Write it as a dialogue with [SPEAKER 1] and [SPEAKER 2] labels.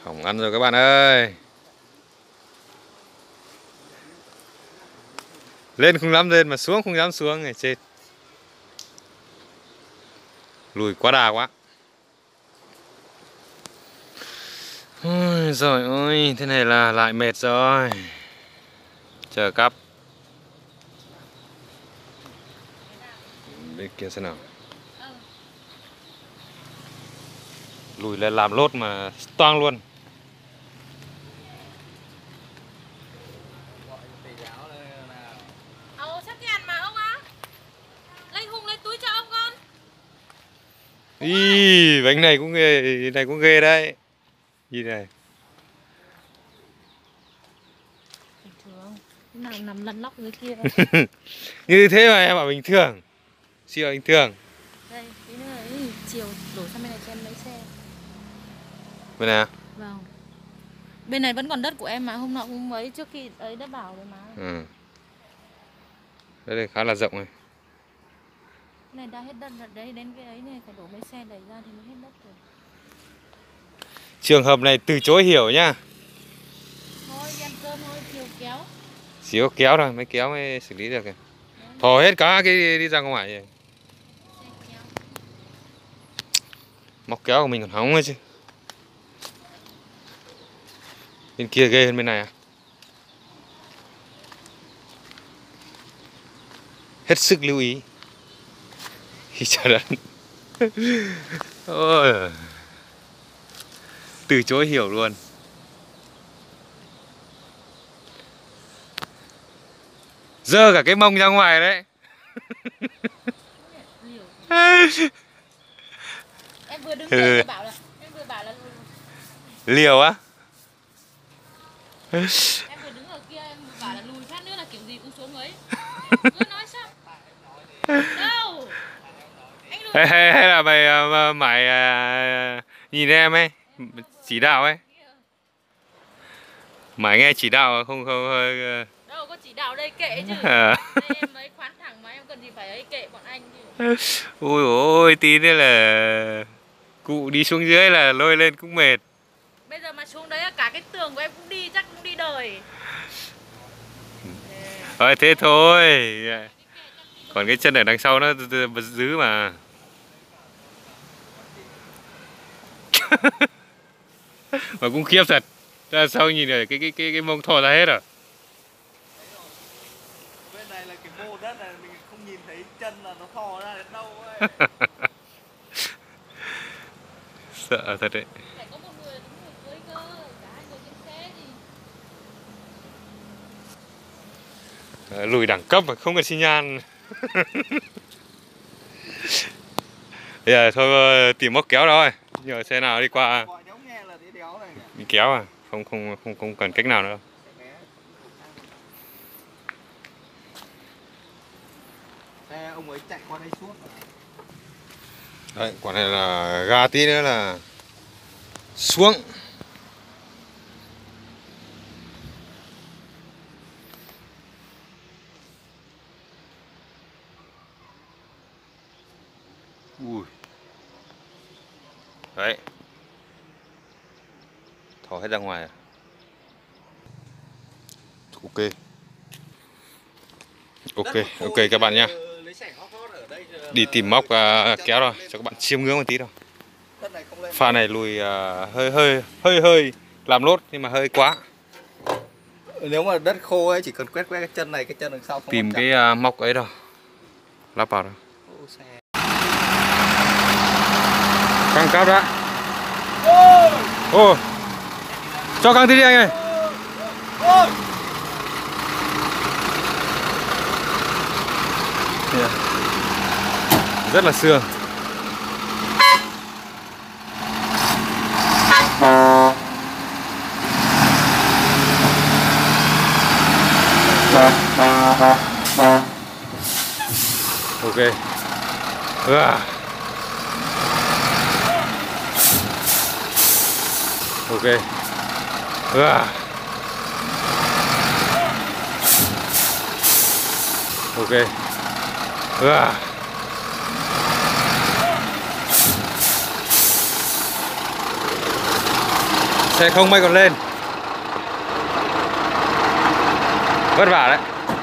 [SPEAKER 1] Hỏng ăn rồi các bạn ơi. Lên không dám lên mà xuống không dám xuống này, chết. Lùi quá đà quá. Ôi giời ơi, thế này là lại mệt rồi. Chờ cắp. Bên kia xem nào. Lùi lên làm lốt mà toang luôn. Ý, bánh này cũng ghê đấy. Nhìn này.
[SPEAKER 2] Bình thường, nào nằm lăn lóc dưới kia.
[SPEAKER 1] Như thế mà em bảo bình thường. Siêu bình thường.
[SPEAKER 2] Đây, tí nữa ấy, chiều đổ sang bên này cho em lấy xe.
[SPEAKER 1] Bên này à?
[SPEAKER 2] Vâng. Bên này vẫn còn đất của em mà, hôm nọ cũng ấy trước khi ấy đã bảo rồi mà.
[SPEAKER 1] Ừ. Đây khá là rộng này.
[SPEAKER 2] Cái này đã hết đất rồi đấy, đến cái ấy này phải đổ mấy xe đẩy ra thì mới hết đất rồi.
[SPEAKER 1] Trường hợp này từ chối hiểu nhá.
[SPEAKER 2] Thôi đi ăn cơm thôi, chiều kéo.
[SPEAKER 1] Chỉ có kéo thôi, mới kéo mới xử lý được kìa. Thò hết cả cái đi ra ngoài vậy. Móc kéo của mình còn hóng ấy chứ. Bên kia ghê hơn bên này à? Hết sức lưu ý khi chờ đợi. Ôi, từ chối hiểu luôn. Dơ cả cái mông ra ngoài đấy.
[SPEAKER 2] Em vừa đứng dậy bảo là
[SPEAKER 1] Liều á.
[SPEAKER 2] em vừa đứng ở kia em bảo là lùi phát nữa là kiểu gì cũng xuống ấy. Cứ nói sao? Đâu? Anh lùi.
[SPEAKER 1] Hay là mày nhìn em ấy, chỉ đạo ấy. Mày nghe chỉ đạo không hơi.
[SPEAKER 2] Đâu có chỉ đạo đây kệ chứ. Đây em mới khoán thẳng mà em cần gì phải ấy kệ bọn anh chứ.
[SPEAKER 1] Ui ôi, tí nữa là cụ đi xuống dưới là lôi lên cũng mệt.
[SPEAKER 2] Bây giờ mà xuống đấy cả cái tường của em cũng đi, chắc cũng đi đời.
[SPEAKER 1] Thôi thế thôi. Còn cái chân ở đằng sau nó giữ mà. Mà cũng khiếp thật. Ra sau nhìn này cái mông thò ra hết rồi.
[SPEAKER 3] Bên này là cái mô đất này mình không nhìn thấy chân là nó thò ra đến đâu ấy.
[SPEAKER 1] Sợ thật đấy.
[SPEAKER 2] Phải có một người đứng ở dưới cơ, cả hai người trên xe thì.
[SPEAKER 1] Lùi đẳng cấp mà không cần xi nhan. Bây giờ thôi tìm móc kéo rồi. Nhờ xe nào đi qua. Đi kéo à? Không cần cách nào nữa đâu.
[SPEAKER 3] Xe ông ấy chạy qua đây suốt.
[SPEAKER 1] Đấy, quả này là ga tí nữa là xuống. Ui. Đấy. Thò hết ra ngoài à? Ok. Ok các bạn nha. Đi tìm móc kéo rồi cho các bạn chiêm ngưỡng một tí đâu. Pha này lùi hơi làm lốt nhưng mà hơi quá.
[SPEAKER 3] Nếu mà đất khô ấy chỉ cần quét cái chân này, cái chân đằng sau không.
[SPEAKER 1] Tìm cái móc ấy đâu. Lắp vào đâu. Căng cáp đã. Ô. Cho căng tí đi anh ơi. Rất là sương. Ok. Ok. Ok. Xe không may còn lên. Vất vả đấy.